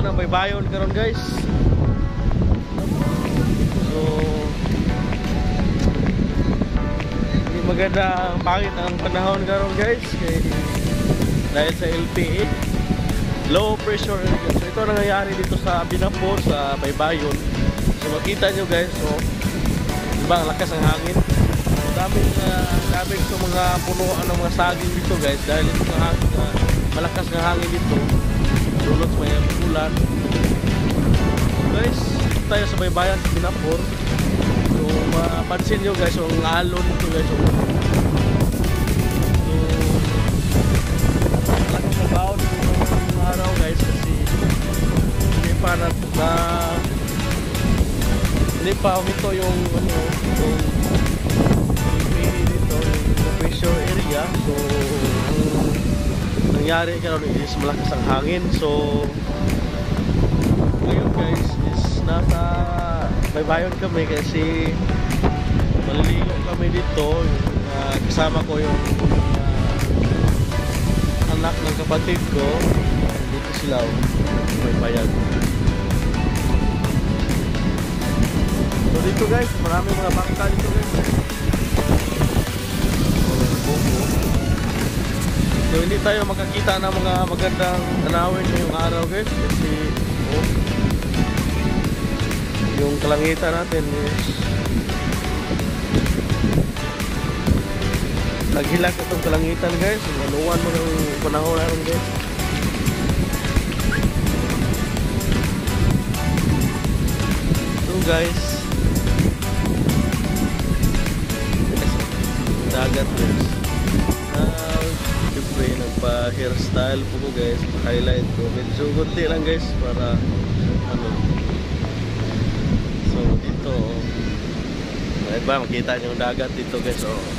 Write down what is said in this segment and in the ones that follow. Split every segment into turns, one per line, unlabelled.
ng baybayon karon guys. So maganda ang pangit ang panahon karon guys dahil sa LPA, low pressure area. So ito nangyayari dito sa Binapor sa baybayon. So makita nyo guys, so diba ang lakas ng hangin, daming sa mga punuan ng mga saging dito guys dahil ito ng hangin, malakas ng hangin dito, dulot may ulan. So guys, tayo sa baybayan sa Binapor. So mapansin nyo guys yung alon nito guys, so lakas ng baon ng araw guys kasi hindi pa humito yung dito, yung pressure area. So ang nangyari karon is malakas ang hangin. So ngayon guys is nasa baybayon kami kasi maliligo kami dito. Kasama ko yung anak ng kapatid ko, dito sila baybayan. So dito guys, maraming mga bangka dito guys. So hindi tayo makakita ng mga magandang tanawin ngayong araw guys kasi yung kalangitan natin is naghilak itong kalangitan guys. Maluwan mo ng panahon natin guys. So guys, dagat guys. Siyempre nagpa-hairstyle po ko guys, highlight ko. Medyo gunti lang guys para ano. So dito ba makita nyo yung dagat dito guys.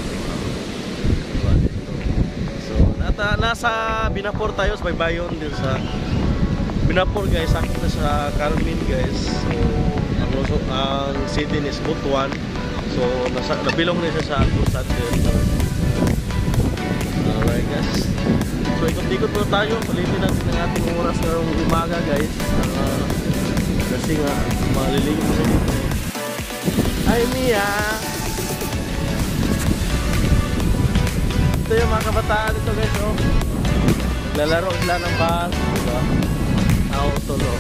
So nasa Binapor tayo sa baybayon din sa Binapor guys. Sakit na sa Carmen guys. So ang city is Butuan. So nabilong na siya sa Kusat guys. Alright guys, so ikot-ikot muna tayo. Palitin natin ang ating oras ngayong umaga guys, kasi nga maliligo mo sa dito. Hi Mia! Ito yung mga kabataan dito guys, oh. Naglalaro sila ng bus, diba? Auto, no?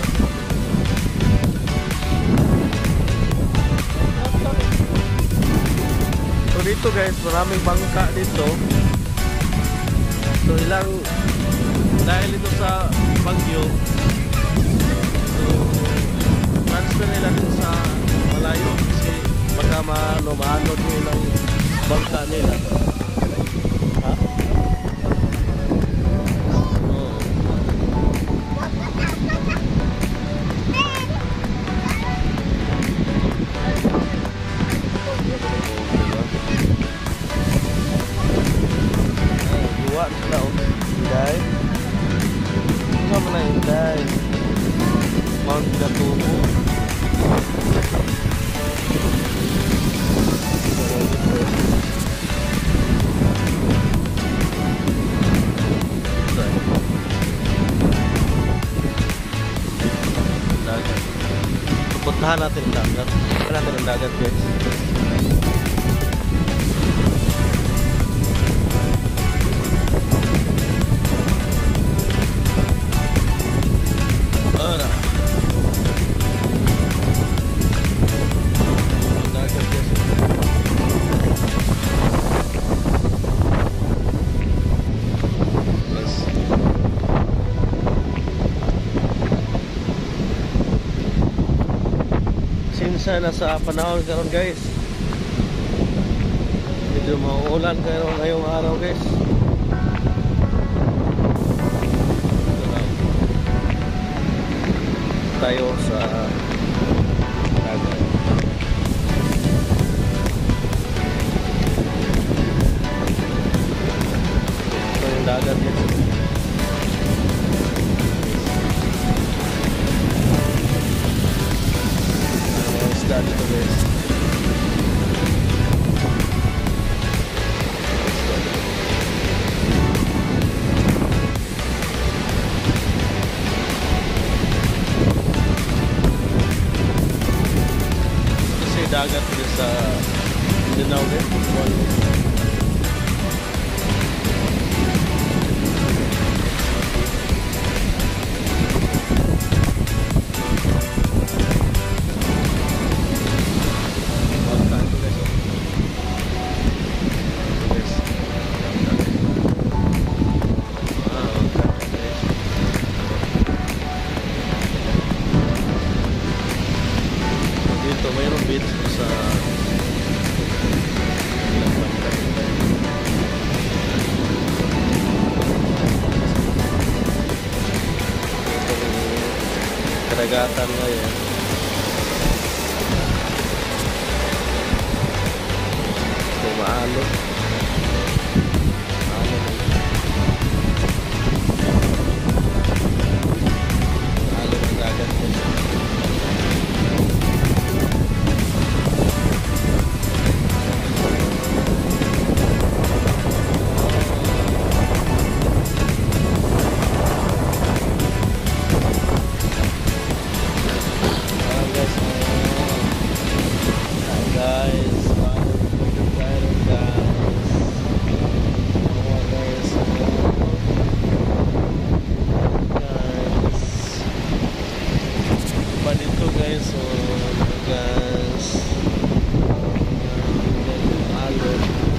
So dito guys, maraming bangka dito. So ilang dahil ito sa bagyo, so transfer nila din sa malayo kasi baka maano nilang bangka nila. Ha? Inday, sama na Inday, Mount Gatumo. Dagat. Puntahan natin ang dagat. Puntahan natin ang dagat guys. Sana sa panahon karon guys, medyo mauulan karon ngayong araw guys. Tayo sa dagat. Ito yung dagat guys. Dito guys. dagat dito sa Mindanao din. Dito mayroong beach sa karagatan ngayon. Maalo. Maalo ng dagat ko. Dito guys, so guys, alon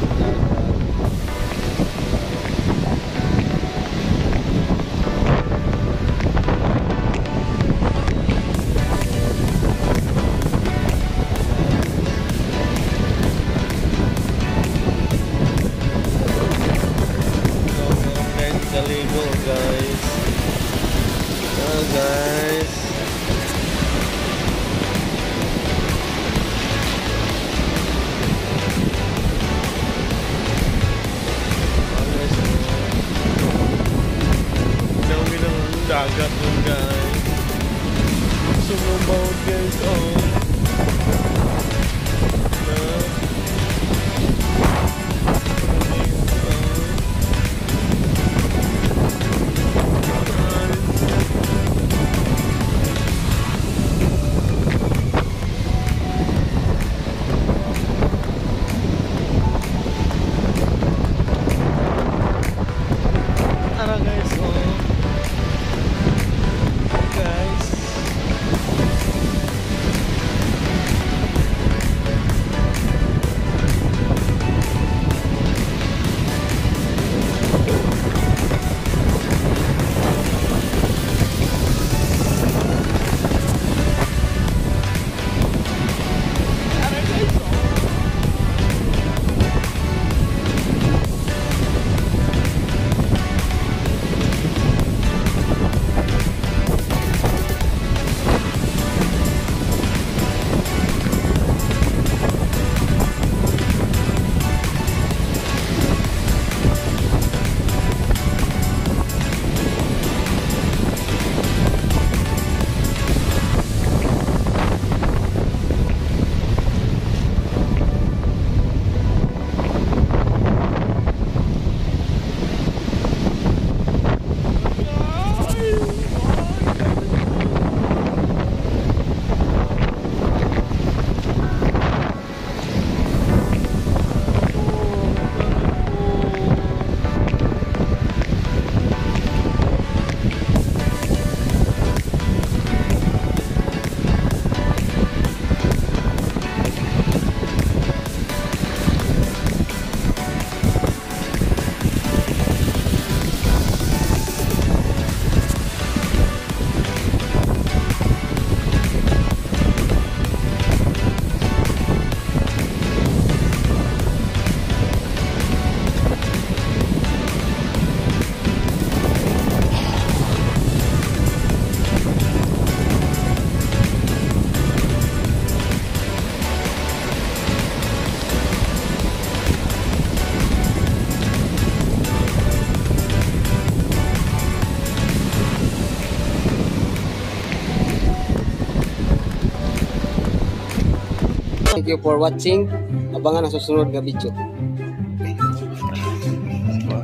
kaligo guys. Guys, dagat dun guys. Sumumawag guys. Ara guys, guys.
Thank you for watching. Abangan ang susunod na video.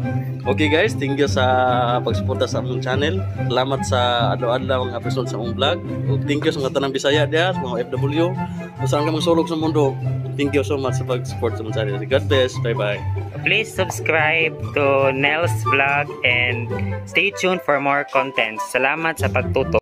Okay guys, thank you sa pagsuporta sa among channel. Salamat sa adlaw-adlaw nga episode sa among vlog. Ug thank you sa mga tanang Bisaya diha, sa mga FW. Kung saan ka magsulog sa mundo. Thank you so much sa pag-support sa among channel. God bless. Bye-bye.
Please subscribe to Nels Vlog and stay tuned for more content. Salamat sa pagtutok.